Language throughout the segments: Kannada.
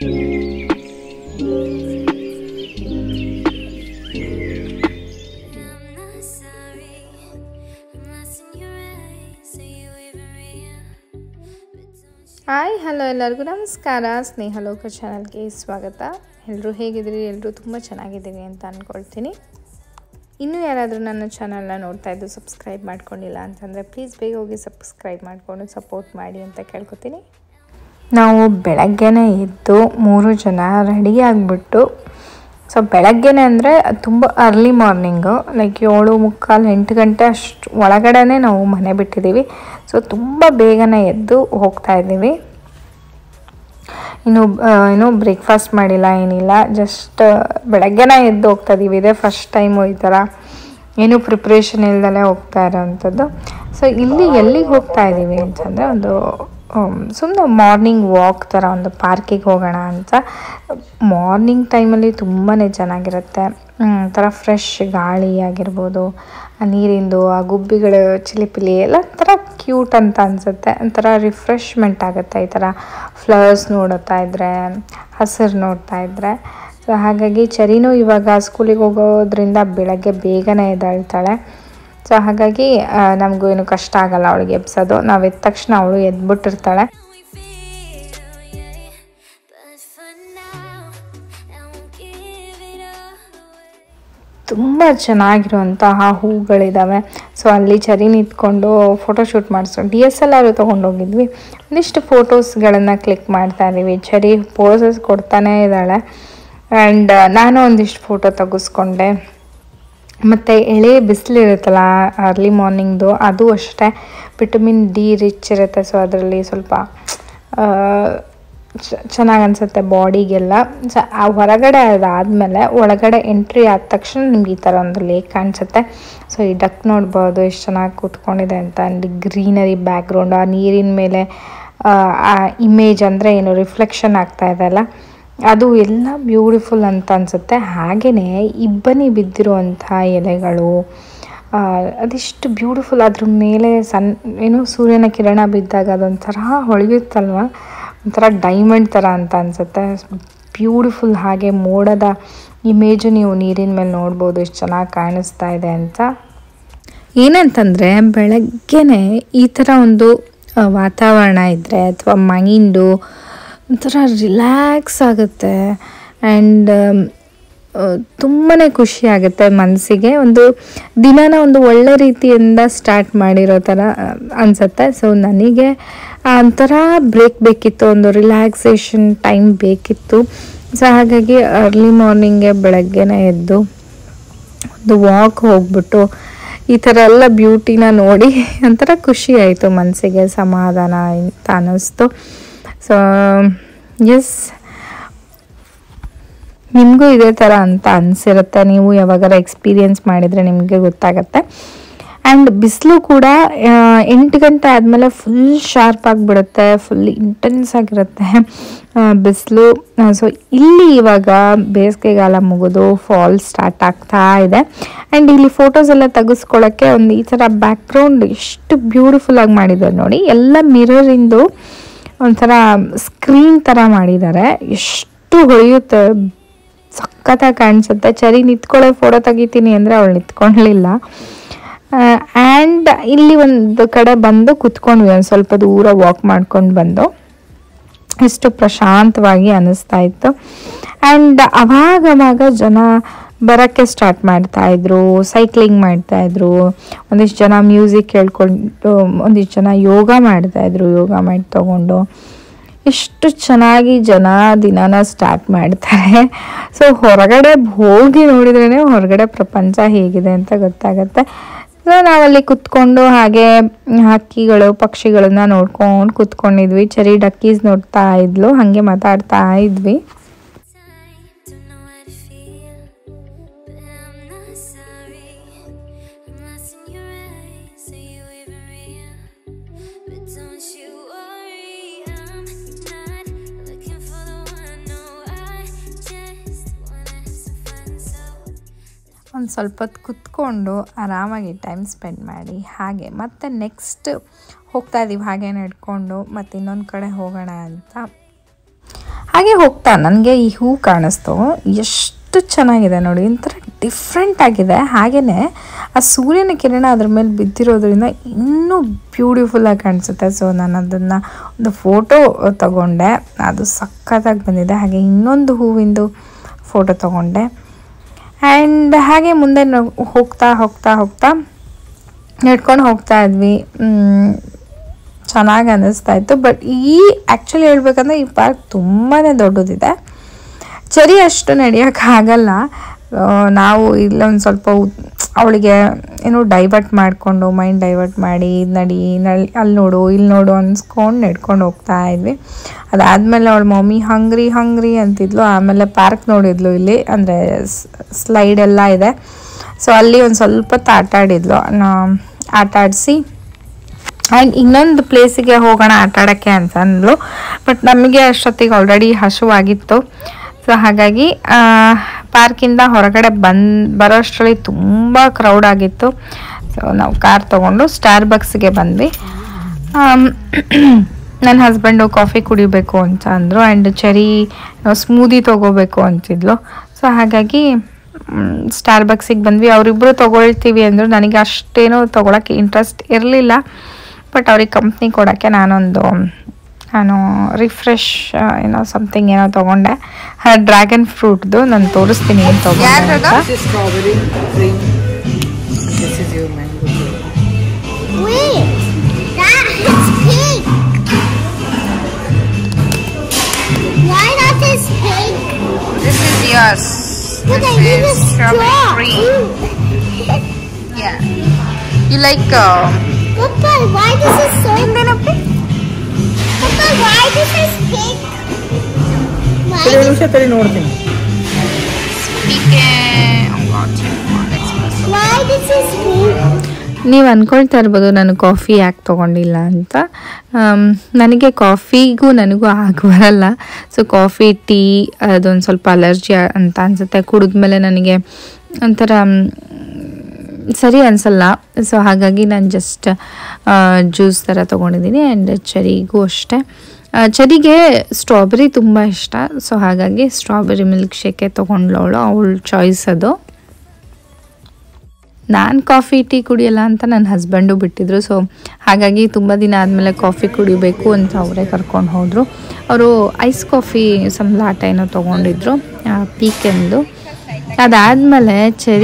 ಹಾಯ್ ಹಲೋ ಎಲ್ಲರಿಗೂ ನಮಸ್ಕಾರ. ಸ್ನೇಹಲೋಕ ಚಾನಲ್ಗೆ ಸ್ವಾಗತ. ಎಲ್ಲರೂ ಹೇಗಿದ್ದೀರಿ? ಎಲ್ಲರೂ ತುಂಬ ಚೆನ್ನಾಗಿದ್ದೀರಿ ಅಂತ ಅಂದ್ಕೊಳ್ತೀನಿ. ಇನ್ನೂ ಯಾರಾದರೂ ನನ್ನ ಚಾನಲ್ನ ನೋಡ್ತಾ ಇದ್ದು ಸಬ್ಸ್ಕ್ರೈಬ್ ಮಾಡ್ಕೊಂಡಿಲ್ಲ ಅಂತಂದರೆ ಪ್ಲೀಸ್ ಬೇಗ ಹೋಗಿ ಸಬ್ಸ್ಕ್ರೈಬ್ ಮಾಡಿಕೊಂಡು ಸಪೋರ್ಟ್ ಮಾಡಿ ಅಂತ ಕೇಳ್ಕೊತೀನಿ. ನಾವು ಬೆಳಗ್ಗೆನೇ ಎದ್ದು 3 ಜನ ರೆಡಿ ಆಗಿಬಿಟ್ಟು, ಸೊ ಬೆಳಗ್ಗೆನೇ ಅಂದರೆ ತುಂಬ ಅರ್ಲಿ ಮಾರ್ನಿಂಗು, ಲೈಕ್ 7:45 8 ಗಂಟೆ ಅಷ್ಟು ಒಳಗಡೆ ನಾವು ಮನೆ ಬಿಟ್ಟಿದ್ದೀವಿ. ಸೊ ತುಂಬ ಬೇಗನೆ ಎದ್ದು ಹೋಗ್ತಾ ಇದ್ದೀವಿ. ಇನ್ನೂ ಬ್ರೇಕ್ಫಾಸ್ಟ್ ಮಾಡಿಲ್ಲ, ಏನಿಲ್ಲ, ಜಸ್ಟ್ ಬೆಳಗ್ಗೆನೇ ಎದ್ದು ಹೋಗ್ತಾ ಇದ್ದೀವಿ. ಇದೇ ಫಸ್ಟ್ ಟೈಮು ಈ ಥರ ಏನೂ ಪ್ರಿಪ್ರೇಷನ್ ಇಲ್ದಲೇ ಹೋಗ್ತಾ ಇರೋವಂಥದ್ದು. ಸೊ ಇಲ್ಲಿ ಎಲ್ಲಿಗೆ ಹೋಗ್ತಾ ಇದ್ದೀವಿ ಅಂತಂದರೆ ಒಂದು ಸುಮ್ಮನೆ ಮಾರ್ನಿಂಗ್ ವಾಕ್ ಥರ ಒಂದು ಪಾರ್ಕಿಗೆ ಹೋಗೋಣ ಅಂತ. ಮಾರ್ನಿಂಗ್ ಟೈಮಲ್ಲಿ ತುಂಬಾ ಚೆನ್ನಾಗಿರುತ್ತೆ. ಒಂಥರ ಫ್ರೆಶ್ ಗಾಳಿ ಆಗಿರ್ಬೋದು, ಆ ನೀರಿಂದು ಆ ಗುಬ್ಬಿಗಳು ಚಿಲಿಪಿಲಿ ಎಲ್ಲ ಒಂಥರ ಕ್ಯೂಟ್ ಅಂತ ಅನಿಸುತ್ತೆ. ಒಂಥರ ರಿಫ್ರೆಶ್ಮೆಂಟ್ ಆಗುತ್ತೆ ಈ ಥರ ಫ್ಲವರ್ಸ್ ನೋಡುತ್ತಾ ಇದ್ದರೆ, ಹಸಿರು ನೋಡ್ತಾ ಇದ್ದರೆ. ಸೊ ಹಾಗಾಗಿ ಚರಿನೂ ಇವಾಗ ಸ್ಕೂಲಿಗೆ ಹೋಗೋದ್ರಿಂದ ಬೆಳಗ್ಗೆ ಬೇಗನೆ ಎದ್ದೇಳ್ತಾಳೆ. ಸೊ ಹಾಗಾಗಿ ನಮಗೂ ಏನು ಕಷ್ಟ ಆಗಲ್ಲ ಅವಳಿಗೆ ಎಬ್ಸೋದು. ನಾವು ಎದ್ದ ತಕ್ಷಣ ಅವಳು ಎದ್ಬಿಟ್ಟಿರ್ತಾಳೆ. ತುಂಬ ಚೆನ್ನಾಗಿರುವಂತಹ ಹೂಗಳಿದ್ದಾವೆ. ಸೊ ಅಲ್ಲಿ ಚರಿ ನಿಂತ್ಕೊಂಡು ಫೋಟೋಶೂಟ್ ಮಾಡಿಸ್ಕೊಂಡು DSLR ತೊಗೊಂಡೋಗಿದ್ವಿ. ಒಂದಿಷ್ಟು ಫೋಟೋಸ್ಗಳನ್ನು ಕ್ಲಿಕ್ ಮಾಡ್ತಾ ಇದ್ದೀವಿ. ಚರಿ ಪೋಸಸ್ ಕೊಡ್ತಾನೇ ಇದ್ದಾಳೆ. ಆ್ಯಂಡ್ ನಾನು ಒಂದಿಷ್ಟು ಫೋಟೋ ತೆಗೆಸ್ಕೊಂಡೆ. ಮತ್ತು ಎಳೆ ಬಿಸಿಲಿರುತ್ತಲ್ಲ ಅರ್ಲಿ ಮಾರ್ನಿಂಗ್ದು, ಅದು ಅಷ್ಟೇ ವಿಟಮಿನ್ D ರಿಚ್ ಇರುತ್ತೆ. ಸೊ ಅದರಲ್ಲಿ ಸ್ವಲ್ಪ ಚೆನ್ನಾಗಿ ಅನಿಸುತ್ತೆ ಬಾಡಿಗೆಲ್ಲ. ಸೊ ಆ ಹೊರಗಡೆ ಅದಾದಮೇಲೆ ಒಳಗಡೆ ಎಂಟ್ರಿ ಆದ ತಕ್ಷಣ ನಿಮ್ಗೆ ಈ ಥರ ಒಂದು ಲೇಕ್ ಕಾಣಿಸುತ್ತೆ. ಸೊ ಈ ಡಕ್ ನೋಡ್ಬೋದು ಎಷ್ಟು ಚೆನ್ನಾಗಿ ಕೂತ್ಕೊಂಡಿದೆ ಅಂತ. ಅಲ್ಲಿ ಗ್ರೀನರಿ ಬ್ಯಾಕ್ಗ್ರೌಂಡ್, ಆ ನೀರಿನ ಮೇಲೆ ಆ ಇಮೇಜ್ ಅಂದರೆ ಏನು ರಿಫ್ಲೆಕ್ಷನ್ ಆಗ್ತಾ ಇದೆ ಅಲ್ಲ, ಅದು ಎಲ್ಲ ಬ್ಯೂಟಿಫುಲ್ ಅಂತ ಅನಿಸುತ್ತೆ. ಹಾಗೆಯೇ ಇಬ್ಬನಿ ಬಿದ್ದಿರುವಂಥ ಎಲೆಗಳು ಅದಿಷ್ಟು ಬ್ಯೂಟಿಫುಲ್. ಅದ್ರ ಮೇಲೆ ಸೂರ್ಯನ ಕಿರಣ ಬಿದ್ದಾಗ ಅದೊಂಥರ ಹೊಳೆಯುತ್ತಲ್ವ, ಒಂಥರ ಡೈಮಂಡ್ ಥರ ಅಂತ ಅನಿಸುತ್ತೆ. ಬ್ಯೂಟಿಫುಲ್. ಹಾಗೆ ಮೋಡದ ಇಮೇಜು ನೀವು ನೀರಿನ ಮೇಲೆ ನೋಡ್ಬೋದು ಎಷ್ಟು ಚೆನ್ನಾಗಿ ಕಾಣಿಸ್ತಾ ಇದೆ ಅಂತ. ಏನಂತಂದರೆ ಬೆಳಗ್ಗೆನೇ ಈ ಥರ ಒಂದು ವಾತಾವರಣ ಇದ್ದರೆ ಅಥವಾ ಮೈಂಡು ಒಂಥರ ರಿಲ್ಯಾಕ್ಸ್ ಆಗುತ್ತೆ. ಆ್ಯಂಡ್ ತುಂಬಾ ಖುಷಿ ಆಗುತ್ತೆ ಮನಸ್ಸಿಗೆ. ಒಂದು ದಿನನ ಒಂದು ಒಳ್ಳೆ ರೀತಿಯಿಂದ ಸ್ಟಾರ್ಟ್ ಮಾಡಿರೋ ಥರ ಅನಿಸುತ್ತೆ. ಸೊ ನನಗೆ ಒಂಥರ ಬ್ರೇಕ್ ಬೇಕಿತ್ತು, ಒಂದು ರಿಲ್ಯಾಕ್ಸೇಷನ್ ಟೈಮ್ ಬೇಕಿತ್ತು. ಸೊ ಹಾಗಾಗಿ ಅರ್ಲಿ ಮಾರ್ನಿಂಗೆ ಬೆಳಗ್ಗೆನೇ ಎದ್ದು ಒಂದು ವಾಕ್ ಹೋಗ್ಬಿಟ್ಟು ಈ ಥರ ಎಲ್ಲ ಬ್ಯೂಟಿನ ನೋಡಿ ಒಂಥರ ಖುಷಿ ಆಯಿತು, ಮನಸ್ಸಿಗೆ ಸಮಾಧಾನ ಅಂತ ಅನ್ನಿಸ್ತು. ಸೊ ಎಸ್, ನಿಮಗೂ ಇದೇ ಥರ ಅಂತ ಅನಿಸಿರುತ್ತೆ. ನೀವು ಯಾವಾಗಾರ ಎಕ್ಸ್ಪೀರಿಯೆನ್ಸ್ ಮಾಡಿದರೆ ನಿಮಗೆ ಗೊತ್ತಾಗುತ್ತೆ. ಆ್ಯಂಡ್ ಬಿಸಿಲು ಕೂಡ 8 ಗಂಟೆ ಆದಮೇಲೆ ಫುಲ್ ಶಾರ್ಪ್ ಆಗಿಬಿಡುತ್ತೆ, ಫುಲ್ ಇಂಟೆನ್ಸ್ ಆಗಿರುತ್ತೆ ಬಿಸಿಲು. ಸೊ ಇಲ್ಲಿ ಇವಾಗ ಬೇಸಿಗೆಗಾಲ ಮುಗಿದು ಫಾಲ್ ಸ್ಟಾರ್ಟ್ ಆಗ್ತಾ ಇದೆ. ಆ್ಯಂಡ್ ಇಲ್ಲಿ ಫೋಟೋಸ್ ಎಲ್ಲ ತೆಗೆಸ್ಕೊಳ್ಳೋಕ್ಕೆ ಒಂದು ಈ ಥರ ಬ್ಯಾಕ್ಗ್ರೌಂಡ್ ಎಷ್ಟು ಬ್ಯೂಟಿಫುಲ್ಲಾಗಿ ಮಾಡಿದ್ದಾರೆ ನೋಡಿ. ಎಲ್ಲ ಮಿರರಿಂದು ಒಂಥರ ಸ್ಕ್ರೀನ್ ಥರ ಮಾಡಿದ್ದಾರೆ. ಎಷ್ಟು ಹೊಳೆಯುತ್ತೆ, ಸಖತ್ತಾಗಿ ಕಾಣಿಸುತ್ತೆ. ಚರಿ ನಿಂತ್ಕೊಳ್ಳೋ ಫೋಟೋ ತೆಗಿತೀನಿ ಅಂದರೆ ಅವಳು ನಿಂತ್ಕೊಳ್ಳಲಿಲ್ಲ. ಆ್ಯಂಡ್ ಇಲ್ಲಿ ಒಂದು ಕಡೆ ಬಂದು ಕುತ್ಕೊಂಡ್ವಿ, ಒಂದು ಸ್ವಲ್ಪ ದೂರ ವಾಕ್ ಮಾಡ್ಕೊಂಡು ಬಂದು ಎಷ್ಟು ಪ್ರಶಾಂತವಾಗಿ ಅನ್ನಿಸ್ತಾ ಇತ್ತು. ಆ್ಯಂಡ್ ಅವಾಗವಾಗ ಜನ ಬರೋಕ್ಕೆ ಸ್ಟಾರ್ಟ್ ಮಾಡ್ತಾಯಿದ್ರು, ಸೈಕ್ಲಿಂಗ್ ಮಾಡ್ತಾಯಿದ್ರು, ಒಂದಿಷ್ಟು ಜನ ಮ್ಯೂಸಿಕ್ ಕೇಳ್ಕೊಂಡು, ಒಂದಿಷ್ಟು ಜನ ಯೋಗ ಮಾಡ್ತಾಯಿದ್ರು, ಯೋಗ ಮಾಡಿ ತೊಗೊಂಡು. ಎಷ್ಟು ಚೆನ್ನಾಗಿ ಜನ ದಿನಾನ ಸ್ಟಾರ್ಟ್ ಮಾಡ್ತಾರೆ. ಸೊ ಹೊರಗಡೆ ಹೋಗಿ ನೋಡಿದ್ರೇ ಹೊರಗಡೆ ಪ್ರಪಂಚ ಹೇಗಿದೆ ಅಂತ ಗೊತ್ತಾಗುತ್ತೆ. ಸೊ ನಾವಲ್ಲಿ ಕುತ್ಕೊಂಡು ಹಾಗೆ ಹಕ್ಕಿಗಳು ಪಕ್ಷಿಗಳನ್ನ ನೋಡ್ಕೊಂಡು ಕುತ್ಕೊಂಡಿದ್ವಿ. ಚರಿ ಡಕ್ಕೀಸ್ ನೋಡ್ತಾ ಇದ್ಲು, ಹಾಗೆ ಮಾತಾಡ್ತಾ ಇದ್ವಿ. ಒಂದು ಸ್ವಲ್ಪ ಹೊತ್ತು ಕುತ್ಕೊಂಡು ಆರಾಮಾಗಿ ಟೈಮ್ ಸ್ಪೆಂಡ್ ಮಾಡಿ ಹಾಗೆ ಮತ್ತೆ ನೆಕ್ಸ್ಟ್ ಹೋಗ್ತಾ ಇದ್ದೀವಿ ಹಾಗೆ ನಡ್ಕೊಂಡು ಮತ್ತು ಇನ್ನೊಂದು ಕಡೆ ಹೋಗೋಣ ಅಂತ. ಹಾಗೆ ಹೋಗ್ತಾ ನನಗೆ ಈ ಹೂ ಕಾಣಿಸ್ತು, ಎಷ್ಟು ಚೆನ್ನಾಗಿದೆ ನೋಡಿ, ಒಂಥರ ಡಿಫ್ರೆಂಟ್ ಆಗಿದೆ. ಹಾಗೆಯೇ ಆ ಸೂರ್ಯನ ಕಿರಣ ಅದ್ರ ಮೇಲೆ ಬಿದ್ದಿರೋದ್ರಿಂದ ಇನ್ನೂ ಬ್ಯೂಟಿಫುಲ್ಲಾಗಿ ಕಾಣಿಸುತ್ತೆ. ಸೊ ನಾನು ಅದನ್ನು ಒಂದು ಫೋಟೋ ತಗೊಂಡೆ, ಅದು ಸಖತ್ತಾಗಿ ಬಂದಿದೆ. ಹಾಗೆ ಇನ್ನೊಂದು ಹೂವಿಂದು ಫೋಟೋ ತಗೊಂಡೆ. ಆ್ಯಂಡ್ ಹಾಗೆ ಮುಂದೆ ಹೋಗ್ತಾ ಹೋಗ್ತಾ ಹೋಗ್ತಾ ನಡ್ಕೊಂಡು ಹೋಗ್ತಾ ಇದ್ವಿ. ಚೆನ್ನಾಗಿ ಅನ್ನಿಸ್ತಾ ಇತ್ತು. ಬಟ್ ಆ್ಯಕ್ಚುಲಿ ಹೇಳ್ಬೇಕಂದ್ರೆ ಈ ಪಾರ್ಕ್ ತುಂಬಾ ದೊಡ್ಡದಿದೆ. ಚರಿ ಅಷ್ಟು ನಡೆಯೋಕ್ಕಾಗಲ್ಲ. ನಾವು ಇಲ್ಲೊಂದು ಸ್ವಲ್ಪ ಅವಳಿಗೆ ಏನೋ ಡೈವರ್ಟ್ ಮಾಡಿಕೊಂಡು, ಮೈಂಡ್ ಡೈವರ್ಟ್ ಮಾಡಿ ನಡಿ ಅಲ್ಲಿ ನೋಡು ಇಲ್ಲಿ ನೋಡು ಅನ್ಸ್ಕೊಂಡು ನಡ್ಕೊಂಡು ಹೋಗ್ತಾ ಇದ್ವಿ. ಅದಾದಮೇಲೆ ಅವಳು ಮಮ್ಮಿ ಹಂಗ್ರಿ ಅಂತಿದ್ಲು. ಆಮೇಲೆ ಪಾರ್ಕ್ ನೋಡಿದ್ಲು, ಇಲ್ಲಿ ಅಂದರೆ ಸ್ಲೈಡ್ ಎಲ್ಲ ಇದೆ. ಸೊ ಅಲ್ಲಿ ಒಂದು ಸ್ವಲ್ಪ ಹೊತ್ತು ಆಟಾಡಿದ್ಲು. ಆಟ ಆಡಿಸಿ ಆ್ಯಂಡ್ ಇನ್ನೊಂದು ಪ್ಲೇಸಿಗೆ ಹೋಗೋಣ ಆಟ ಆಡೋಕ್ಕೆ ಅಂತ ಅಂದ್ಲು. ಬಟ್ ನಮಗೆ ಅಷ್ಟೊತ್ತಿಗೆ ಆಲ್ರೆಡಿ ಹಸುವಾಗಿತ್ತು. ಸೊ ಹಾಗಾಗಿ ಪಾರ್ಕಿಂದ ಹೊರಗಡೆ ಬರೋ ಅಷ್ಟರಲ್ಲಿ ತುಂಬ ಕ್ರೌಡ್ ಆಗಿತ್ತು. ಸೊ ನಾವು ಕಾರ್ ತೊಗೊಂಡು ಸ್ಟಾರ್ಬಕ್ಸ್ಗೆ ಬಂದ್ವಿ. ನನ್ನ ಹಸ್ಬೆಂಡು ಕಾಫಿ ಕುಡಿಬೇಕು ಅಂತ ಅಂದರು. ಆ್ಯಂಡ್ ಚೆರಿ ಸ್ಮೂದಿ ತೊಗೋಬೇಕು ಅಂತಿದ್ಲು. ಸೊ ಹಾಗಾಗಿ ಸ್ಟಾರ್ಬಕ್ಸಿಗೆ ಬಂದ್ವಿ. ಅವರಿಬ್ಬರು ತೊಗೊಳ್ತೀವಿ ಅಂದರು. ನನಗೆ ಅಷ್ಟೇನೋ ತೊಗೊಳಕ್ಕೆ ಇಂಟ್ರೆಸ್ಟ್ ಇರಲಿಲ್ಲ. ಬಟ್ ಅವ್ರಿಗೆ ಕಂಪ್ನಿ ಕೊಡೋಕ್ಕೆ ನಾನು ರಿಫ್ರೆಶ್ ಏನೋ ಸಮಥಿಂಗ್ ಏನೋ ತೊಗೊಂಡೆ. ಡ್ರ್ಯಾಗನ್ ಫ್ರೂಟ್ದು ನಾನು ತೋರಿಸ್ತೀನಿ ಏನು ತೊಗೊಂಡೆ ಅಂತ. You like Papa, why this is so Papa, why this is pink? Why this is pink? ನೀವು ಅಂದ್ಕೊಳ್ತಾ ಇರ್ಬೋದು ನಾನು ಕಾಫಿ ಯಾಕೆ ತೊಗೊಂಡಿಲ್ಲ ಅಂತ. ನನಗೆ ಕಾಫಿಗೂ ನನಗೂ ಬರಲ್ಲ. ಸೊ ಕಾಫಿ ಟೀ ಅದೊಂದು ಸ್ವಲ್ಪ ಅಲರ್ಜಿ ಅಂತ ಅನಿಸುತ್ತೆ. ಕುಡಿದ್ಮೇಲೆ ನನಗೆ ಒಂಥರ ಸರಿ ಅನಿಸಲ್ಲ. ಸೊ ಹಾಗಾಗಿ ನಾನು ಜಸ್ಟ್ ಜ್ಯೂಸ್ ಥರ ತೊಗೊಂಡಿದ್ದೀನಿ. ಆ್ಯಂಡ್ ಚೆರಿಗೂ ಅಷ್ಟೇ. ಚೆರಿಗೆ ಸ್ಟ್ರಾಬೆರಿ ತುಂಬ ಇಷ್ಟ. ಸೊ ಹಾಗಾಗಿ ಸ್ಟ್ರಾಬೆರಿ ಮಿಲ್ಕ್ ಶೇಕೆ ತೊಗೊಂಡ್ಲವಳು, ಅವಳ ಚಾಯ್ಸ್ ಅದು. ನಾನು ಕಾಫಿ ಟೀ ಕುಡಿಯಲ್ಲ ಅಂತ ನನ್ನ ಹಸ್ಬೆಂಡು ಬಿಟ್ಟಿದ್ರು. ಸೊ ಹಾಗಾಗಿ ತುಂಬ ದಿನ ಆದಮೇಲೆ ಕಾಫಿ ಕುಡಿಬೇಕು ಅಂತ ಅವರೇ ಕರ್ಕೊಂಡು ಹೋದರು. ಅವರು ಐಸ್ ಕಾಫಿ ಸಂಲಾಟ ಏನೋ ತೊಗೊಂಡಿದ್ರು ಪೀಕೆಂದು. ಅದಾದಮೇಲೆ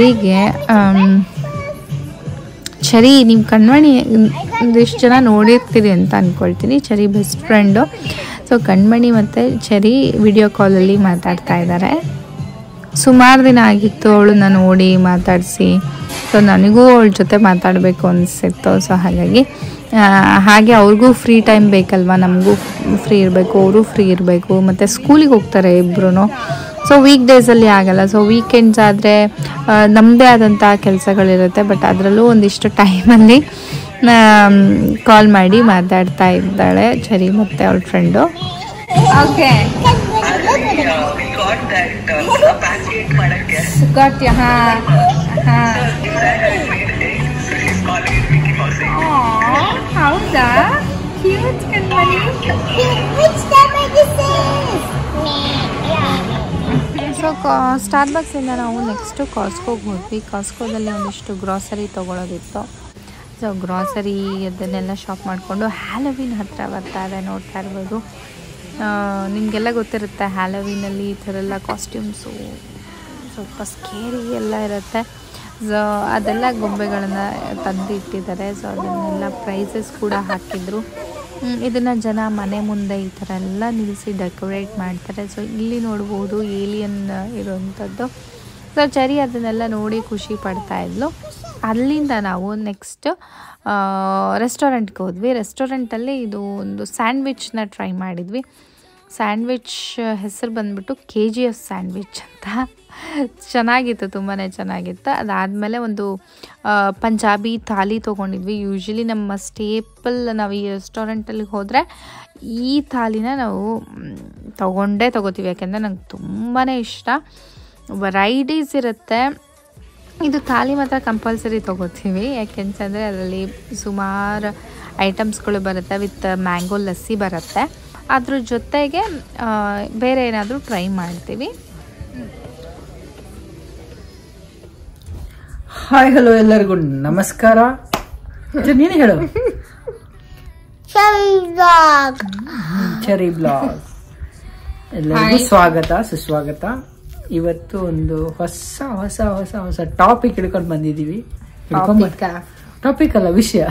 ಚೆರಿ ನಿಮ್ಮ ಕಣ್ಮಣಿ ಒಂದಿಷ್ಟು ಜನ ನೋಡಿರ್ತೀರಿ ಅಂತ ಅಂದ್ಕೊಳ್ತೀನಿ. Cherry best friend. So Kanmani ಮತ್ತು ಚೆರಿ ವಿಡಿಯೋ ಕಾಲಲ್ಲಿ ಮಾತಾಡ್ತಾ ಇದ್ದಾರೆ. ಸುಮಾರು ದಿನ ಆಗಿತ್ತು ಅವಳನ್ನ ನೋಡಿ ಮಾತಾಡಿಸಿ. ಸೊ ನನಗೂ ಅವಳ ಜೊತೆ ಮಾತಾಡಬೇಕು ಅನಿಸಿತ್ತು. ಸೊ ಹಾಗೆ ಅವ್ರಿಗೂ ಫ್ರೀ ಟೈಮ್ ಬೇಕಲ್ವ, ನಮಗೂ ಫ್ರೀ ಇರಬೇಕು, ಅವರು ಫ್ರೀ ಇರಬೇಕು. ಮತ್ತು ಸ್ಕೂಲಿಗೆ ಹೋಗ್ತಾರೆ ಇಬ್ಬರೂ. ಸೊ ವೀಕ್ ಡೇಸಲ್ಲಿ ಆಗಲ್ಲ. ಸೊ ವೀಕೆಂಡ್ಸ್ ಆದರೆ ನಮ್ಮದೇ ಆದಂಥ ಕೆಲಸಗಳಿರುತ್ತೆ. ಬಟ್ ಅದರಲ್ಲೂ ಒಂದಿಷ್ಟು ಟೈಮಲ್ಲಿ ಕಾಲ್ ಮಾಡಿ ಮಾತಾಡ್ತಾ ಇದ್ದಾಳೆ ಚೆರಿ ಮತ್ತು ಅವಳ ಫ್ರೆಂಡು. ಓಕೆ ಹೌದಾ, ಕ್ಯೂಟ್ ಕಣ್ಮಣಿ. ಸೊ ಸ್ಟಾರ್ಬಕ್ಸಿಂದ ನಾವು ನೆಕ್ಸ್ಟು ಕಾಸ್ಕೋಗೆ ಹೋದ್ವಿ. ಕಾಸ್ಕೋದಲ್ಲಿ ಒಂದಿಷ್ಟು ಗ್ರಾಸರಿ ತೊಗೊಳೋದಿತ್ತು. ಸೊ ಗ್ರಾಸರಿ ಅದನ್ನೆಲ್ಲ ಶಾಪ್ ಮಾಡಿಕೊಂಡು ಹ್ಯಾಲೋವಿನ್ ಹತ್ತಿರ ಬರ್ತಾ ಇದೆ, ನೋಡ್ತಾ ಇರ್ಬೋದು. ನಿಮಗೆಲ್ಲ ಗೊತ್ತಿರುತ್ತೆ ಹ್ಯಾಲೋವಿನಲ್ಲಿ ಈ ಥರ ಎಲ್ಲ ಕಾಸ್ಟ್ಯೂಮ್ಸು ಸ್ವಲ್ಪ ಸ್ಕೇರಿ ಎಲ್ಲ ಇರುತ್ತೆ. ಸೊ ಅದೆಲ್ಲ ಗೊಂಬೆಗಳನ್ನು ತಂದು ಇಟ್ಟಿದ್ದಾರೆ. ಸೊ ಅದನ್ನೆಲ್ಲ ಪ್ರೈಸಸ್ ಕೂಡ ಹಾಕಿದ್ರು. ಇದನ್ನು ಜನ ಮನೆ ಮುಂದೆ ಈ ಥರ ಎಲ್ಲ ನಿಲ್ಲಿಸಿ ಡೆಕೋರೇಟ್ ಮಾಡ್ತಾರೆ. ಸೊ ಇಲ್ಲಿ ನೋಡ್ಬೋದು ಏಲಿಯನ್ ಇರುವಂಥದ್ದು. ಸೊ ಚೆರಿ ಅದನ್ನೆಲ್ಲ ನೋಡಿ ಖುಷಿ ಪಡ್ತಾ ಇದ್ಲು. ಅಲ್ಲಿಂದ ನಾವು ನೆಕ್ಸ್ಟ್ ರೆಸ್ಟೋರೆಂಟ್ಗೆ ಹೋದ್ವಿ. ರೆಸ್ಟೋರೆಂಟಲ್ಲಿ ಇದು ಒಂದು ಸ್ಯಾಂಡ್ವಿಚ್ನ ಟ್ರೈ ಮಾಡಿದ್ವಿ. ಸ್ಯಾಂಡ್ವಿಚ್ ಹೆಸರು ಬಂದ್ಬಿಟ್ಟು KGF ಸ್ಯಾಂಡ್ವಿಚ್ ಅಂತ. ಚೆನ್ನಾಗಿತ್ತು, ತುಂಬಾ ಚೆನ್ನಾಗಿತ್ತು. ಅದಾದಮೇಲೆ ಒಂದು ಪಂಜಾಬಿ ಥಾಲಿ ತೊಗೊಂಡಿದ್ವಿ. ಯೂಶ್ವಲಿ ನಮ್ಮ ಸ್ಟೇಪಲ್ ನಾವು ಈ ರೆಸ್ಟೋರೆಂಟಲ್ಲಿ ಹೋದರೆ ಈ ಥಾಲಿನ ನಾವು ತೊಗೋತೀವಿ. ಯಾಕೆಂದರೆ ನಂಗೆ ತುಂಬಾ ಇಷ್ಟ. ವೆರೈಟೀಸ್ ಇರುತ್ತೆ. ಇದು ಥಾಲಿ ಮಾತ್ರ ಕಂಪಲ್ಸರಿ ತೊಗೋತೀವಿ. ಯಾಕೆಂತಂದರೆ ಅದರಲ್ಲಿ ಸುಮಾರು ಐಟಮ್ಸ್ಗಳು ಬರುತ್ತೆ. ವಿತ್ ಮ್ಯಾಂಗೋ ಲಸ್ಸಿ ಬರುತ್ತೆ. ಅದ್ರ ಜೊತೆಗೆ ಬೇರೆ ಏನಾದರೂ ಟ್ರೈ ಮಾಡ್ತೀವಿ. ಹಾಯ್ ಹಲೋ ಎಲ್ಲರಿಗೂ ನಮಸ್ಕಾರ. ನೀನು ಹೇಳು. ಚೆರಿ ಬ್ಲಾಗ್ ಎಲ್ಲರಿಗೂ ಸ್ವಾಗತ ಸುಸ್ವಾಗತ. ಇವತ್ತು ಒಂದು ಹೊಸ ಹೊಸ ಹೊಸ ಹೊಸ ಟಾಪಿಕ್ ಹಿಡ್ಕೊಂಡು ಬಂದಿದ್ದೀವಿ. ಟಾಪಿಕ್ ಅಲ್ಲ, ವಿಷಯ.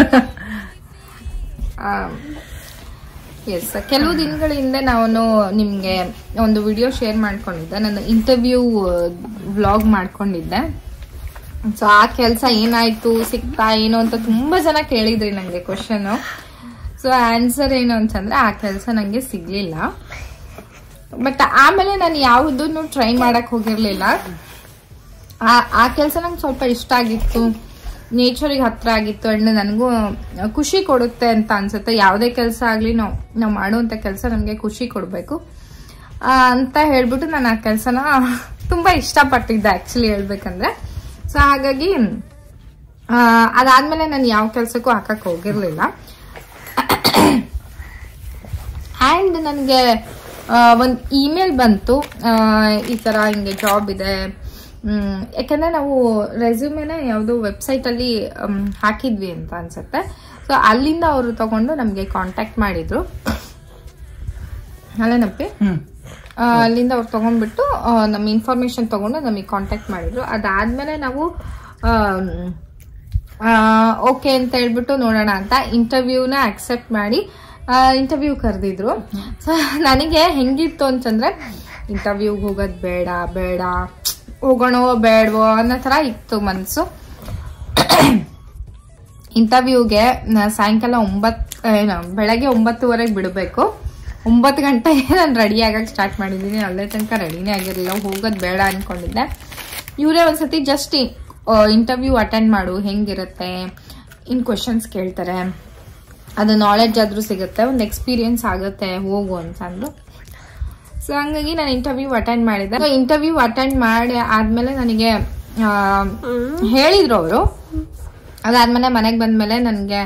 ಎಸ್, ಕೆಲವು ದಿನಗಳ ಹಿಂದೆ ನಾನು ನಿಮಗೆ ಒಂದು ವಿಡಿಯೋ ಶೇರ್ ಮಾಡ್ಕೊಂಡಿದ್ದೆ. ನನ್ನ ಇಂಟರ್ವ್ಯೂ ವ್ಲಾಗ್ ಮಾಡ್ಕೊಂಡಿದ್ದೆ. ಸೊ ಆ ಕೆಲಸ ಏನಾಯ್ತು, ಸಿಕ್ತಾ ಏನು ಅಂತ ತುಂಬಾ ಜನ ಕೇಳಿದ್ರಿ ನನಗೆ ಕ್ವಶನ್. ಸೊ ಆನ್ಸರ್ ಏನು ಅಂತಂದ್ರೆ ಆ ಕೆಲಸ ನಂಗೆ ಸಿಗ್ಲಿಲ್ಲ. ಬಟ್ ಆಮೇಲೆ ನಾನು ಯಾವುದನ್ನು ಟ್ರೈ ಮಾಡಕ್ ಹೋಗಿರ್ಲಿಲ್ಲ. ಆ ಕೆಲಸ ನಂಗೆ ಸ್ವಲ್ಪ ಇಷ್ಟ ಆಗಿತ್ತು, ನೇಚರಿಗೆ ಹತ್ರ ಆಗಿತ್ತು ಅಂಡ್ ನನಗೂ ಖುಷಿ ಕೊಡುತ್ತೆ ಅಂತ ಅನ್ಸುತ್ತೆ. ಯಾವುದೇ ಕೆಲಸ ಆಗ್ಲಿ ನಾವು ಮಾಡುವಂತ ಕೆಲಸ ನಮ್ಗೆ ಖುಷಿ ಕೊಡ್ಬೇಕು ಅಂತ ಹೇಳ್ಬಿಟ್ಟು ನಾನು ಆ ಕೆಲಸನ ತುಂಬಾ ಇಷ್ಟಪಟ್ಟಿದ್ದೆ ಆಕ್ಚುಲಿ ಹೇಳ್ಬೇಕಂದ್ರೆ. ಸೊ ಹಾಗಾಗಿ ಅದಾದ್ಮೇಲೆ ನಾನು ಯಾವ ಕೆಲ್ಸಕ್ಕೂ ಹಾಕಕ್ ಹೋಗಿರ್ಲಿಲ್ಲ. ಅಂಡ್ ನನಗೆ ಒಂದು ಇಮೇಲ್ ಬಂತು, ಈ ತರ ಹಿಂಗೆ ಜಾಬ್ ಇದೆ. ಯಾಕಂದ್ರೆ ನಾವು ರೆಸ್ಯೂಮೆನ ಯಾವುದೋ ವೆಬ್ಸೈಟ್ ಅಲ್ಲಿ ಹಾಕಿದ್ವಿ ಅಂತ ಅನ್ಸುತ್ತೆ. ಸೊ ಅಲ್ಲಿಂದ ಅವರು ತಗೊಂಡು ನಮ್ಗೆ ಕಾಂಟ್ಯಾಕ್ಟ್ ಮಾಡಿದ್ರು. ಅಲ್ಲೇನಪ್ಪಿ, ಅಲ್ಲಿಂದ ಅವ್ರು ತಗೊಂಡ್ಬಿಟ್ಟು ನಮ್ಮ ಇನ್ಫಾರ್ಮೇಶನ್ ತಗೊಂಡು ನಮಗೆ ಕಾಂಟ್ಯಾಕ್ಟ್ ಮಾಡಿದ್ರು. ಅದಾದ್ಮೇಲೆ ನಾವು ಓಕೆ ಅಂತ ಹೇಳ್ಬಿಟ್ಟು ನೋಡೋಣ ಅಂತ ಇಂಟರ್ವ್ಯೂನ ಅಕ್ಸೆಪ್ಟ್ ಮಾಡಿ ಇಂಟರ್ವ್ಯೂ ಕರೆದಿದ್ರು. ಸೊ ನನಗೆ ಹೆಂಗಿತ್ತು ಅಂತಂದ್ರೆ ಇಂಟರ್ವ್ಯೂಗೆ ಹೋಗೋದು ಬೇಡ ಹೋಗೋಣೋ ಬೇಡವೋ ಅನ್ನೋ ತರ ಇತ್ತು ಮನ್ಸು. ಇಂಟರ್ವ್ಯೂಗೆ ಸಾಯಂಕಾಲ ಬೆಳಗ್ಗೆ 9:30 ಬಿಡಬೇಕು. 9 ಗಂಟೆಗೆ ನಾನು ರೆಡಿ ಆಗಕ್ಕೆ ಸ್ಟಾರ್ಟ್ ಮಾಡಿದ್ದೀನಿ. ಅಲ್ಲೇ ತನಕ ರೆಡಿನೇ ಆಗಿರಲಿಲ್ಲ, ಹೋಗೋದು ಬೇಡ ಅನ್ಕೊಂಡಿದ್ದೆ. ಇವರೇ ಒಂದ್ಸತಿ ಜಸ್ಟ್ ಇಂಟರ್ವ್ಯೂ ಅಟೆಂಡ್ ಮಾಡು, ಹೆಂಗಿರುತ್ತೆ, ಇನ್ ಕ್ವಶನ್ಸ್ ಕೇಳ್ತಾರೆ, ಅದು ನಾಲೆಡ್ಜ್ ಆದ್ರೂ ಸಿಗುತ್ತೆ, ಒಂದು ಎಕ್ಸ್ಪೀರಿಯನ್ಸ್ ಆಗುತ್ತೆ, ಹೋಗು ಅಂತಂದ್ರು. ಸೊ ಹಂಗಾಗಿ ನಾನು ಇಂಟರ್ವ್ಯೂ ಅಟೆಂಡ್ ಮಾಡಿದ್ದೆ. ಸೊ ಇಂಟರ್ವ್ಯೂ ಅಟೆಂಡ್ ಮಾಡಿ ಆದ್ಮೇಲೆ ನನಗೆ ಹೇಳಿದ್ರು ಅವರು. ಅದಾದ್ಮೇಲೆ ಮನೆಗೆ ಬಂದ್ಮೇಲೆ ನನಗೆ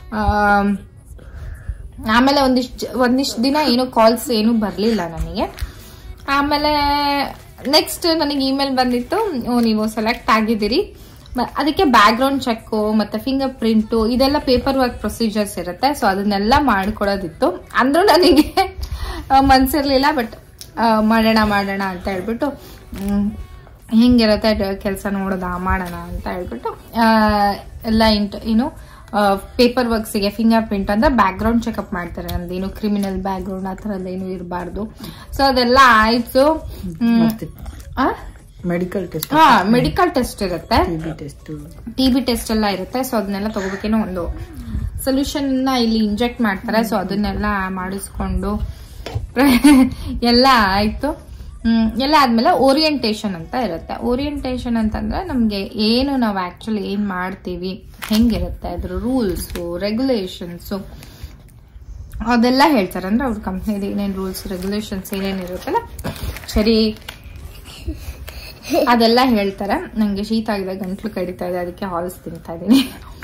ಆಮೇಲೆ ಒಂದಿಷ್ಟು ದಿನ ಏನು ಕಾಲ್ಸ್ ಏನು ಬರಲಿಲ್ಲ ನನಗೆ. ಆಮೇಲೆ ನೆಕ್ಸ್ಟ್ ನನಗೆ ಇಮೇಲ್ ಬಂದಿತ್ತು, ನೀವು ಸೆಲೆಕ್ಟ್ ಆಗಿದ್ದೀರಿ, ಅದಕ್ಕೆ ಬ್ಯಾಕ್ ಗ್ರೌಂಡ್ ಚೆಕ್ ಮತ್ತೆ ಫಿಂಗರ್ ಪ್ರಿಂಟ್ ಇದೆಲ್ಲ ಪೇಪರ್ ವರ್ಕ್ ಪ್ರೊಸೀಜರ್ಸ್ ಇರುತ್ತೆ. ಸೊ ಅದನ್ನೆಲ್ಲ ಮಾಡ್ಕೊಡೋದಿತ್ತು. ಅಂದ್ರೂ ನನಗೆ ಮನ್ಸಿರ್ಲಿಲ್ಲ. ಬಟ್ ಮಾಡೋಣ ಅಂತ ಹೇಳ್ಬಿಟ್ಟು ಹೆಂಗಿರುತ್ತೆ ಕೆಲಸ ಮಾಡೋಣ ಅಂತ ಹೇಳ್ಬಿಟ್ಟು ಎಲ್ಲ ಪೇಪರ್ ವರ್ಕ್ಸಿಗೆ ಫಿಂಗರ್ ಪ್ರಿಂಟ್ ಅಂದ್ರೆ ಬ್ಯಾಕ್ ಗ್ರೌಂಡ್ ಚೆಕ್ಅಪ್ ಮಾಡ್ತಾರೆ. ನಮ್ದೇನು ಕ್ರಿಮಿನಲ್ ಬ್ಯಾಕ್ ಗ್ರೌಂಡ್ ಆ ಥರದ್ದೇನು ಇರಬಾರ್ದು. ಸೊ ಅದೆಲ್ಲ ಆಯ್ತು. ಮೆಡಿಕಲ್ ಟೆಸ್ಟ್ ಇರುತ್ತೆ, ಟಿಬಿ ಟೆಸ್ಟ್ ಎಲ್ಲ ಇರುತ್ತೆ. ಸೊ ಅದನ್ನೆಲ್ಲ ತಗೋಬೇಕೇನೋ ಒಂದು ಸೊಲ್ಯೂಷನ್ ಇಲ್ಲಿ ಇಂಜೆಕ್ಟ್ ಮಾಡ್ತಾರೆ. ಸೊ ಅದನ್ನೆಲ್ಲ ಮಾಡಿಸ್ಕೊಂಡು ಎಲ್ಲ ಆಯ್ತು. ಎಲ್ಲ ಆದ್ಮೇಲೆ ಓರಿಯಂಟೇಶನ್ ಅಂತ ಇರುತ್ತೆ. ಓರಿಯಂಟೇಶನ್ ಅಂತಂದ್ರೆ ನಮ್ಗೆ ಏನು ನಾವು ಆಕ್ಚುಲಿ ಏನ್ ಮಾಡ್ತೀವಿ, ಹೆಂಗಿರುತ್ತೆ ಅದ್ರ ರೂಲ್ಸ್ ರೆಗ್ಯುಲೇಷನ್ಸ್ ಅದೆಲ್ಲ ಹೇಳ್ತಾರೆ. ಅಂದ್ರೆ ಅವ್ರ ಕಂಪ್ನಿದು ಏನೇನ್ ರೂಲ್ಸ್ ರೆಗ್ಯುಲೇಷನ್ಸ್ ಏನೇನಿರುತ್ತಲ್ಲ ಸರಿ ಅದೆಲ್ಲ ಹೇಳ್ತಾರೆ. ನಂಗೆ ಶೀತ ಆಗಿದೆ, ಗಂಟ್ಲು ಕಡಿತಾ ಇದೆ, ಅದಕ್ಕೆ ಹಾಲ್ಸ್ ತಿಂತಾ ಇದ್ದೀನಿ.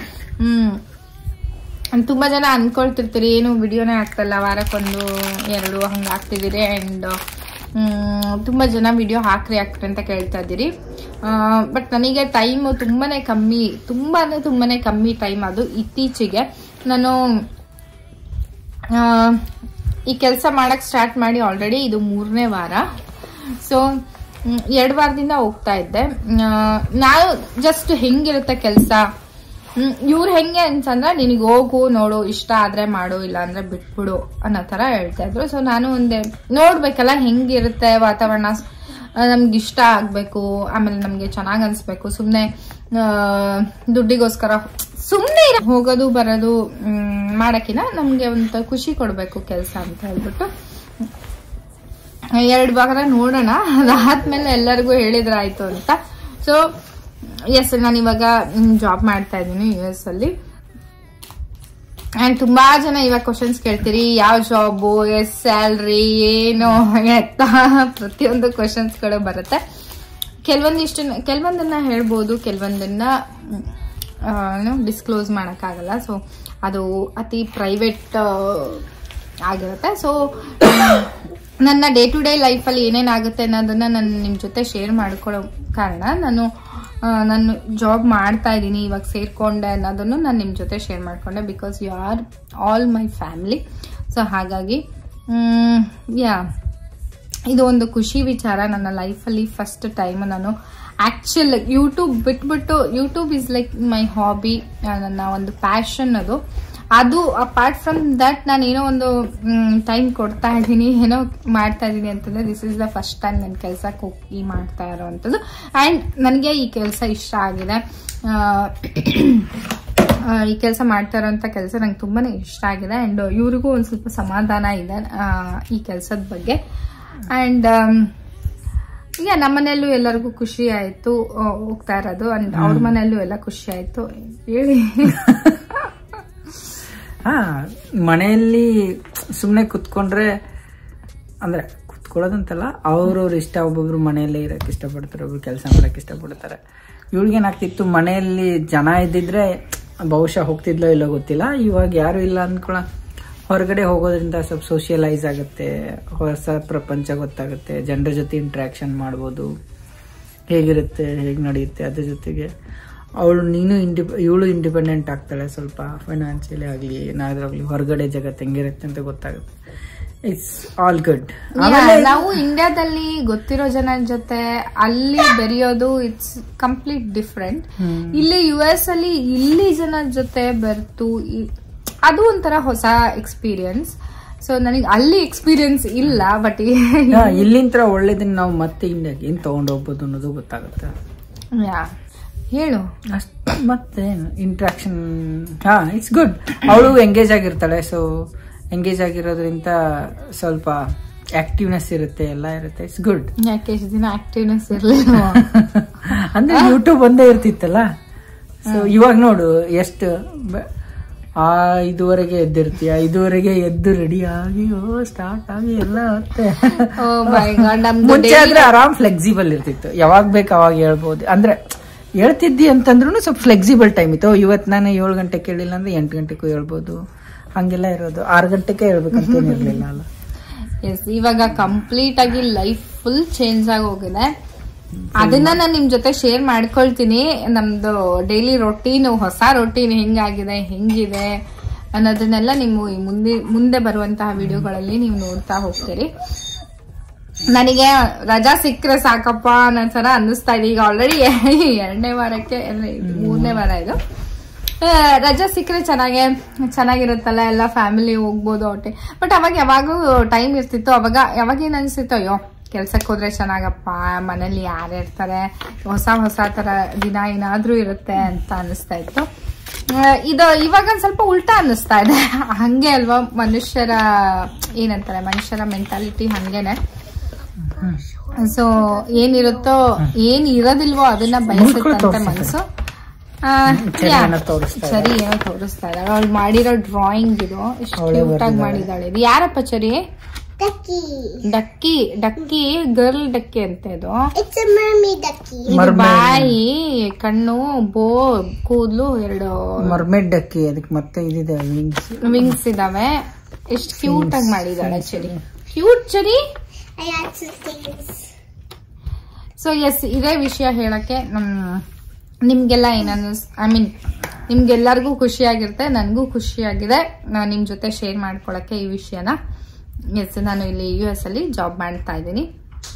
ತುಂಬಾ ಜನ ಅನ್ಕೊಳ್ತಿರ್ತೀರಿ ಏನು ವಿಡಿಯೋನೇ ಆಗ್ತಲ್ಲ, ವಾರಕ್ಕೊಂದು 2 ಹಂಗ ಆಗ್ತಿದ್ದೀರಿ. ಅಂಡ್ ತುಂಬಾ ಜನ ವಿಡಿಯೋ ಹಾಕ್ರಿ ಅಂತ ಕೇಳ್ತಾ ಇದ್ದೀರಿ. ಬಟ್ ನನಗೆ ಟೈಮ್ ತುಂಬಾನೇ ಕಮ್ಮಿ ಟೈಮ್. ಅದು ಇತ್ತೀಚೆಗೆ ನಾನು ಈ ಕೆಲಸ ಮಾಡಕ್ ಸ್ಟಾರ್ಟ್ ಮಾಡಿ ಆಲ್ರೆಡಿ ಇದು 3ನೇ ವಾರ. ಸೊ 2 ವಾರದಿಂದ ಹೋಗ್ತಾ ಇದ್ದೆ. ನಾನು ಜಸ್ಟ್ ಹೆಂಗಿರುತ್ತೆ ಕೆಲಸ, ಇವ್ರು ಹೆಂಗೆ ಅಂತಂದ್ರೆ ನಿನಗೆ ಹೋಗು ನೋಡು, ಇಷ್ಟ ಆದ್ರೆ ಮಾಡು, ಇಲ್ಲ ಅಂದ್ರೆ ಬಿಟ್ಬಿಡು ಅನ್ನೋ ತರ ಹೇಳ್ತಾ ಇದ್ರು. ಸೊ ನಾನು ಒಂದೇ ನೋಡ್ಬೇಕಲ್ಲ ಹೆಂಗಿರುತ್ತೆ ವಾತಾವರಣ, ನಮ್ಗೆ ಇಷ್ಟ ಆಗ್ಬೇಕು, ಆಮೇಲೆ ನಮ್ಗೆ ಚೆನ್ನಾಗ್ ಅನ್ಸ್ಬೇಕು. ಸುಮ್ನೆ ದುಡ್ಡಿಗೋಸ್ಕರ ಸುಮ್ನೆ ಹೋಗೋದು ಬರೋದು ಮಾಡಕ್ಕಿನ ನಮ್ಗೆ ಒಂದು ಖುಷಿ ಕೊಡ್ಬೇಕು ಕೆಲಸ ಅಂತ ಹೇಳ್ಬಿಟ್ಟು 2 ವಾರ ನೋಡೋಣ. ಅದಾದ್ಮೇಲೆ ಎಲ್ಲರಿಗೂ ಹೇಳಿದ್ರಾಯ್ತು ಅಂತ. ಸೊ ಎಸ್, ನಾನು ಇವಾಗ ಜಾಬ್ ಮಾಡ್ತಾ ಇದ್ದೀನಿ US ಅಲ್ಲಿ. ಅಂಡ್ ತುಂಬಾ ಜನ ಇವಾಗ ಕ್ವಶನ್ಸ್ ಕೇಳ್ತೀರಿ, ಯಾವ ಜಾಬು, ಎಸ್ ಸ್ಯಾಲ್ರಿ, ಏನು ಎತ್ತ, ಪ್ರತಿಯೊಂದು ಕ್ವಶನ್ಸ್ ಗಳು ಬರುತ್ತೆ. ಕೆಲವೊಂದನ್ನ ಹೇಳ್ಬೋದು, ಕೆಲವೊಂದನ್ನ ಡಿಸ್ಕ್ಲೋಸ್ ಮಾಡಕ್ಕಾಗಲ್ಲ. ಸೊ ಅದು ಅತಿ ಪ್ರೈವೇಟ್ ಆಗಿರುತ್ತೆ. ಸೊ ನನ್ನ ಡೇ ಟು ಡೇ ಲೈಫಲ್ಲಿ ಏನೇನಾಗುತ್ತೆ ಅನ್ನೋದನ್ನ ನಾನು ನಿಮ್ಮ ಜೊತೆ ಶೇರ್ ಮಾಡ್ಕೊಳ್ಳೋ ಕಾರಣ ನಾನು ಜಾಬ್ ಮಾಡ್ತಾ ಇದ್ದೀನಿ, ಇವಾಗ ಸೇರ್ಕೊಂಡೆ ಅನ್ನೋದನ್ನು ನಾನು ನಿಮ್ಮ ಜೊತೆ ಶೇರ್ ಮಾಡ್ಕೊಂಡೆ. Because you are all my family. So ಹಾಗಾಗಿ ಇದು ಒಂದು ಖುಷಿ ವಿಚಾರ. ನನ್ನ ಲೈಫಲ್ಲಿ ಫಸ್ಟ್ ಟೈಮ್ ನಾನು ಆಕ್ಚುಲ್ ಯೂಟ್ಯೂಬ್ ಬಿಟ್ಬಿಟ್ಟು, YouTube is like my hobby, ನನ್ನ ಒಂದು ಪ್ಯಾಷನ್ ಅದು ಅಪಾರ್ಟ್ ಫ್ರಮ್ ದಟ್ ನಾನು ಏನೋ ಒಂದು ಟೈಮ್ ಕೊಡ್ತಾ ಇದ್ದೀನಿ, ಏನೋ ಮಾಡ್ತಾ ಇದ್ದೀನಿ ಅಂತಂದ್ರೆ this is the first time ನನ್ನ ಕೆಲ್ಸಕ್ಕೆ ಹೋಗಿ ಮಾಡ್ತಾ ಇರೋವಂಥದ್ದು. ಆ್ಯಂಡ್ ನನಗೆ ಈ ಕೆಲಸ ಇಷ್ಟ ಆಗಿದೆ. ಈ ಕೆಲಸ ಮಾಡ್ತಾ ಇರೋಂಥ ಕೆಲಸ ನಂಗೆ ತುಂಬಾನೇ ಇಷ್ಟ ಆಗಿದೆ. ಆ್ಯಂಡ್ ಇವ್ರಿಗೂ ಒಂದು ಸ್ವಲ್ಪ ಸಮಾಧಾನ ಇದೆ ಈ ಕೆಲಸದ ಬಗ್ಗೆ. ಆ್ಯಂಡ್ ಈಗ ನಮ್ಮ ಮನೆಯಲ್ಲೂ ಎಲ್ಲರಿಗೂ ಖುಷಿ ಆಯ್ತು ಹೋಗ್ತಾ ಇರೋದು. ಅಂಡ್ ಅವ್ರ ಮನೆಯಲ್ಲೂ ಎಲ್ಲ ಖುಷಿ ಆಯ್ತು. ಹೇಳಿ. ಮನೆಯಲ್ಲಿ ಸುಮ್ಮನೆ ಕುತ್ಕೊಂಡ್ರೆ ಅಂದ್ರೆ ಕುತ್ಕೊಳ್ಳೋದಂತಲ್ಲ, ಅವ್ರವ್ರ ಇಷ್ಟ. ಒಬ್ಬೊಬ್ರು ಮನೆಯಲ್ಲೇ ಇರಕ್ಕೆ ಇಷ್ಟಪಡ್ತಾರೆ, ಒಬ್ರು ಕೆಲಸ ಮಾಡಕ್ಕೆ ಇಷ್ಟಪಡ್ತಾರೆ. ಇವ್ಳಿಗೇನಾಗ್ತಿತ್ತು, ಮನೆಯಲ್ಲಿ ಜನ ಇದ್ದಿದ್ರೆ ಬಹುಶಃ ಹೋಗ್ತಿದ್ಲೋ ಇಲ್ಲೋ ಗೊತ್ತಿಲ್ಲ. ಇವಾಗ ಯಾರು ಇಲ್ಲ ಅಂದ್ಕೊಳ್ಳ, ಹೊರಗಡೆ ಹೋಗೋದ್ರಿಂದ ಸ್ವಲ್ಪ ಸೋಷಿಯಲೈಸ್ ಆಗುತ್ತೆ, ಹೊಸ ಪ್ರಪಂಚ ಗೊತ್ತಾಗುತ್ತೆ, ಜನರ ಜೊತೆ ಇಂಟ್ರಾಕ್ಷನ್ ಮಾಡ್ಬೋದು, ಹೇಗಿರುತ್ತೆ ಹೇಗೆ ನಡೆಯುತ್ತೆ. ಅದ್ರ ಜೊತೆಗೆ ಇವಳು ಇಂಡಿಪೆಂಡೆಂಟ್ ಆಗ್ತಾಳೆ ಸ್ವಲ್ಪ, ಫೈನಾನ್ಷಿಯಲಿ ಆಗಲಿ ಏನಾದ್ರಾಗ್ಲಿ, ಹೊರಗಡೆ ಜಗತ್ತು ಹೆಂಗಿರುತ್ತೆ ಅಂತ ಗೊತ್ತಾಗುತ್ತೆ. It's all good. ನಾವು ಇಂಡಿಯಾದಲ್ಲಿ ಗೊತ್ತಿರೋ ಜನ ಜೊತೆ ಅಲ್ಲಿ ಬೆರೆಯೋದು ಇಟ್ಸ್ ಕಂಪ್ಲೀಟ್ ಡಿಫ್ರೆಂಟ್. ಇಲ್ಲಿ US ಅಲ್ಲಿ ಇಲ್ಲಿ ಜನ ಜೊತೆ ಬೆರೆತು ಅದು ಒಂಥರ ಹೊಸ ಎಕ್ಸ್ಪೀರಿಯನ್ಸ್. ಸೊ ನನಗೆ ಅಲ್ಲಿ ಎಕ್ಸ್ಪೀರಿಯನ್ಸ್ ಇಲ್ಲ, ಬಟ್ ಇಲ್ಲಿಂದ ಒಳ್ಳೇದನ್ನ ನಾವು ಮತ್ತೆ ಇಂಡಿಯಾಗೆ ಏನ್ ತಗೊಂಡು ಹೋಗ್ಬೋದು ಅನ್ನೋದು ಗೊತ್ತಾಗುತ್ತೆ. ಹೇಳು ಅಷ್ಟು. ಮತ್ತೆ ಇಂಟ್ರಾಕ್ಷನ್ ಇಟ್ಸ್ ಗುಡ್. ಅವಳು ಎಂಗೇಜ್ ಆಗಿರ್ತಾಳೆ. ಸೊ ಎಂಗೇಜ್ ಆಗಿರೋದ್ರಿಂದ ಸ್ವಲ್ಪ ಆಕ್ಟಿವ್ನೆಸ್ ಇರುತ್ತೆ, ಎಲ್ಲ ಇರುತ್ತೆ. It's good. ಯಾಕೆ ಇಷ್ಟು ದಿನ ಆಕ್ಟಿವ್ನೆಸ್ ಇರಲಿಲ್ಲ ಅಂದ್ರೆ ಯೂಟ್ಯೂಬ್ ಒಂದೇ ಇರ್ತಿತ್ತಲ್ಲ. ಸೊ ಇವಾಗ ನೋಡು ಎಷ್ಟು 5:30 ಎದ್ದಿರ್ತೀಯ, 5:30 ಎದ್ದು ರೆಡಿ ಆಗಿ ಸ್ಟಾರ್ಟ್ ಆಗಿ ಎಲ್ಲ ಮತ್ತೆ. ಮುಂಚೆ ಆದ್ರೆ ಆರಾಮ್ ಫ್ಲೆಕ್ಸಿಬಲ್ ಇರ್ತಿತ್ತು, ಯಾವಾಗ ಬೇಕು ಅವಾಗ ಹೇಳ್ಬೋದು. ಅಂದ್ರೆ ಹೇಳ್ತಿದ್ದಿ ಅಂತಂದ್ರೂ ಸ್ವಲ್ಪ ಫ್ಲೆಕ್ಸಿಬಲ್ ಟೈಮ್ ಇತ್ತು. ಇವತ್ತು ನಾನು 7 ಗಂಟೆಗೆ ಕೇಳಿಲ್ಲ ಅಂದ್ರೆ 8 ಗಂಟೆಗೂ ಹೇಳ್ಬೋದು, ಹಂಗೆಲ್ಲ ಇರೋದು. 6 ಗಂಟೆಗೆ ಹೇಳ್ಬೇಕಂತ ಏನಿರ್ಲಿಲ್ಲ ಅಲ್ಲ. ಎಸ್, ಇವಾಗ ಕಂಪ್ಲೀಟ್ ಆಗಿ ಲೈಫ್ ಫುಲ್ ಚೇಂಜ್ ಆಗಿ ಹೋಗಿದೆ. ಅದನ್ನ ನಾನು ನಿಮ್ ಜೊತೆ ಶೇರ್ ಮಾಡ್ಕೊಳ್ತೀನಿ. ನಮ್ದು ಡೈಲಿ ರೊಟೀನ್, ಹೊಸ ರೊಟೀನ್ ಹೆಂಗಿದೆ ಅನ್ನೋದನ್ನೆಲ್ಲ ನೀವು ಮುಂದೆ ಬರುವಂತಹ ವಿಡಿಯೋಗಳಲ್ಲಿ ನೀವು ನೋಡ್ತಾ ಹೋಗ್ತೀರಿ. ನನಗೆ ರಜಾ ಸಿಕ್ಕರೆ ಸಾಕಪ್ಪ ಅನ್ನೋ ತರ ಅನ್ನಿಸ್ತಾ ಇದೆ. ಈಗ ಆಲ್ರೆಡಿ 2ನೇ ವಾರಕ್ಕೆ 3ನೇ ವಾರ ಇದು. ರಜಾ ಸಿಕ್ಕರೆ ಚೆನ್ನಾಗಿರುತ್ತಲ್ಲ, ಎಲ್ಲ ಫ್ಯಾಮಿಲಿ ಹೋಗ್ಬೋದು ಹೊಟ್ಟೆ. ಬಟ್ ಅವಾಗ ಯಾವಾಗೂ ಟೈಮ್ ಇರ್ತಿತ್ತು. ಯಾವಾಗ ಏನ್ ಅನ್ಸಿತ್ತು, ಅಯ್ಯೋ ಕೆಲ್ಸಕ್ಕೆ ಹೋದ್ರೆ ಚೆನ್ನಾಗಪ್ಪ, ಮನೇಲಿ ಯಾರು ಇರ್ತಾರೆ, ಹೊಸ ತರ ದಿನ ಏನಾದ್ರೂ ಇರುತ್ತೆ ಅಂತ ಅನಿಸ್ತಾ ಇತ್ತು. ಇದು ಇವಾಗ ಒಂದ್ ಸ್ವಲ್ಪ ಉಲ್ಟಾ ಅನ್ನಿಸ್ತಾ ಇದೆ. ಹಂಗೆ ಅಲ್ವಾ ಮನುಷ್ಯರ ಮೆಂಟಾಲಿಟಿ ಹಂಗೇನೆ. ಸೊ ಏನಿರುತ್ತೋ ಏನ್ ಇರೋದಿಲ್ವೋ ಅದನ್ನ ಬಯಸುತ್ತಂತೆ ಮನಸ್ಸು. ಚರಿ ಏನೋ ತೋರಿಸ್ತಾ ಇದ್ದಾಳೆ. ಅವಳು ಮಾಡಿರೋ ಡ್ರಾಯಿಂಗ್ ಇದು ಎಷ್ಟು ಕ್ಯೂಟ್ ಆಗಿ ಮಾಡಿದಾಳೆ. ಇದು ಯಾರಪ್ಪ ಚರಿ? ಡಕ್ಕಿ ಗರ್ಲ್ ಡಕ್ಕಿ ಅಂತ. ಇದು ಬಾಯಿ, ಕಣ್ಣು, ಕೂದಲು 2 ಮರ್ಮೇಡ್ ಡಕ್ಕಿ. ಅದಕ್ಕೆ ಮತ್ತೆ ಇದಿದೆ, ವಿಂಗ್ಸ್ ಇದಾವೆ. ಎಷ್ಟು ಕ್ಯೂಟ್ ಆಗಿ ಮಾಡಿದಾಳೆ Cherry. Cute Cherry. So yes, ಇದೇ ವಿಷಯ ಹೇಳಕ್ಕೆ ನಿಮ್ಗೆಲ್ಲ ನಿಮ್ಗೆಲ್ಲರಿಗೂ ಖುಷಿಯಾಗಿರುತ್ತೆ, ನನಗೂ ಖುಷಿಯಾಗಿದೆ. ನಾನು ನಿಮ್ ಜೊತೆ ಶೇರ್ ಮಾಡ್ಕೊಳಕ್ಕೆ ಈ ವಿಷಯನ. ಎಸ್, ನಾನು ಇಲ್ಲಿ US ಅಲ್ಲಿ ಜಾಬ್ ಮಾಡ್ತಾ ಇದ್ದೀನಿ.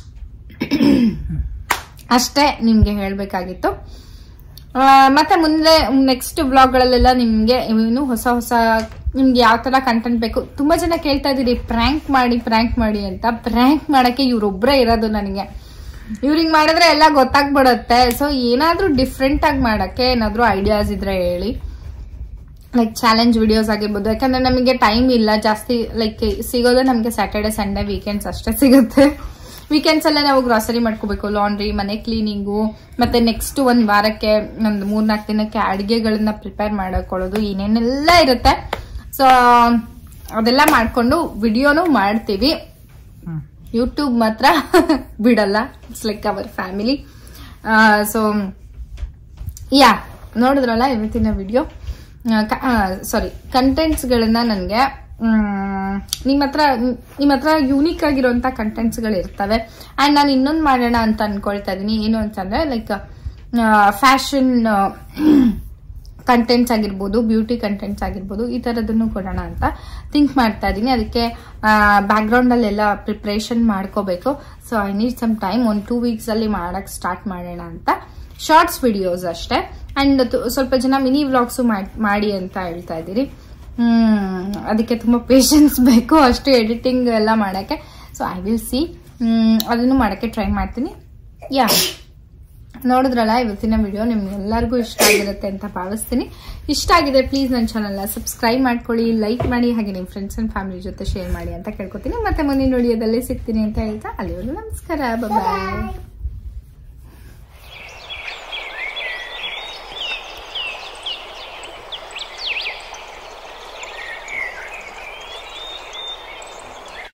ಅಷ್ಟೇ ನಿಮ್ಗೆ ಹೇಳ್ಬೇಕಾಗಿತ್ತು. ಮತ್ತೆ ಮುಂದೆ ನೆಕ್ಸ್ಟ್ ವ್ಲಾಗ್ಗಳಲ್ಲೆಲ್ಲ ನಿಮ್ಗೆ ಇನ್ನು ಹೊಸ ನಿಮ್ಗೆ ಯಾವ ತರ ಕಂಟೆಂಟ್ ಬೇಕು. ತುಂಬಾ ಜನ ಕೇಳ್ತಾ ಇದೀರಿ ಪ್ರ್ಯಾಂಕ್ ಮಾಡಿ ಅಂತ. ಪ್ರ್ಯಾಂಕ್ ಮಾಡಕ್ಕೆ ಇವ್ರೊಬ್ರೇ ಇರೋದು ನನಗೆ. ಇವ್ರಿಗೆ ಮಾಡಿದ್ರೆ ಎಲ್ಲ ಗೊತ್ತಾಗ್ಬಿಡುತ್ತೆ. ಸೊ ಏನಾದ್ರೂ ಡಿಫ್ರೆಂಟ್ ಆಗಿ ಮಾಡಕ್ಕೆ ಏನಾದ್ರೂ ಐಡಿಯಾಸ್ ಇದ್ರೆ ಹೇಳಿ. ಲೈಕ್ ಚಾಲೆಂಜ್ ವಿಡಿಯೋಸ್ ಆಗಿರ್ಬೋದು. ಯಾಕಂದ್ರೆ ನಮಗೆ ಟೈಮ್ ಇಲ್ಲ ಜಾಸ್ತಿ. ಲೈಕ್ ಸಿಗೋದು ನಮ್ಗೆ ಸ್ಯಾಟರ್ಡೆ ಸಂಡೇ ವೀಕೆಂಡ್ಸ್ ಅಷ್ಟೇ ಸಿಗುತ್ತೆ. ವೀಕೆಂಡ್ಸ್ ಅಲ್ಲೇ ನಾವು ಗ್ರಾಸರಿ ಮಾಡ್ಕೋಬೇಕು, ಲಾಂಡ್ರಿ, ಮನೆ ಕ್ಲೀನಿಂಗು, ಮತ್ತೆ ನೆಕ್ಸ್ಟ್ 1 ವಾರಕ್ಕೆ ಒಂದು 3-4 ದಿನಕ್ಕೆ ಅಡಿಗೆಗಳನ್ನ ಪ್ರಿಪೇರ್ ಮಾಡ್ಕೊಳ್ಳೋದು, ಏನೇನೆಲ್ಲ ಇರುತ್ತೆ. ಸೊ ಅದೆಲ್ಲ ಮಾಡ್ಕೊಂಡು ವಿಡಿಯೋನು ಮಾಡ್ತೀವಿ. ಯೂಟ್ಯೂಬ್ ಮಾತ್ರ ಬಿಡಲ್ಲ. It's like our family. So ನೋಡಿದ್ರಲ್ಲ ಇವತ್ತಿನ ವಿಡಿಯೋ. ಕಂಟೆಂಟ್ಸ್ ಗಳನ್ನ ನನಗೆ ನಿಮ್ಮ ಹತ್ರ ಯೂನಿಕ್ ಆಗಿರುವಂತ ಕಂಟೆಂಟ್ಸ್ ಗಳು ಇರ್ತವೆ. ಅಂಡ್ ನಾನು ಇನ್ನೊಂದು ಮಾಡೋಣ ಅಂತ ಅನ್ಕೊಳ್ತಾ ಇದೀನಿ. ಏನು ಅಂತಂದ್ರೆ ಲೈಕ್ ಫ್ಯಾಷನ್ ಕಂಟೆಂಟ್ಸ್ ಆಗಿರ್ಬೋದು, ಬ್ಯೂಟಿ ಕಂಟೆಂಟ್ಸ್ ಆಗಿರ್ಬೋದು, ಈ ತರದನ್ನು ಕೊಡೋಣ ಅಂತ ಥಿಂಕ್ ಮಾಡ್ತಾ ಇದೀನಿ. ಅದಕ್ಕೆ ಬ್ಯಾಕ್ ಗ್ರೌಂಡ್ ಅಲ್ಲೆಲ್ಲ ಪ್ರಿಪರೇಷನ್ ಮಾಡ್ಕೋಬೇಕು. So I need some time. 1-2 weeks ಅಲ್ಲಿ ಮಾಡಕ್ ಸ್ಟಾರ್ಟ್ ಮಾಡೋಣ ಅಂತ. ಶಾರ್ಟ್ಸ್ ವಿಡಿಯೋಸ್ ಅಷ್ಟೇ. ಅಂಡ್ ಸ್ವಲ್ಪ ಜನ ಮಿನಿ ವ್ಲಾಗ್ಸ್ ಮಾಡಿ ಅಂತ ಹೇಳ್ತಾ ಇದ್ದೀರಿ. ಅದಕ್ಕೆ ತುಂಬಾ ಪೇಷನ್ಸ್ ಬೇಕು, ಅಷ್ಟು ಎಡಿಟಿಂಗ್ ಎಲ್ಲ ಮಾಡಕ್ಕೆ. ಸೊ ಐ ವಿಲ್ ಸಿ, ಅದನ್ನು ಮಾಡಕ್ಕೆ ಟ್ರೈ ಮಾಡ್ತೀನಿ. ನೋಡಿದ್ರಲ್ಲ ಇವತ್ತಿನ ವಿಡಿಯೋ ನಿಮ್ಗೆಲ್ಲರಿಗೂ ಇಷ್ಟ ಆಗಿರುತ್ತೆ ಅಂತ ಭಾವಿಸ್ತೀನಿ. ಇಷ್ಟ ಆಗಿದೆ ಪ್ಲೀಸ್ ನನ್ನ ಚಾನಲ್ನ ಸಬ್ಸ್ಕ್ರೈಬ್ ಮಾಡ್ಕೊಳ್ಳಿ, ಲೈಕ್ ಮಾಡಿ, ಹಾಗೆ ನಿಮ್ಮ ಫ್ರೆಂಡ್ಸ್ ಅಂಡ್ ಫ್ಯಾಮಿಲಿ ಜೊತೆ ಶೇರ್ ಮಾಡಿ ಅಂತ ಕೇಳ್ಕೊತೀನಿ. ಮತ್ತೆ ಮುಂದಿನ ವಿಡಿಯೋದಲ್ಲಿ ಸಿಗ್ತೀನಿ ಅಂತ ಹೇಳ್ತಾ ಅಲ್ಲಿವರೆಗೂ ನಮಸ್ಕಾರ, ಬಾಯ್.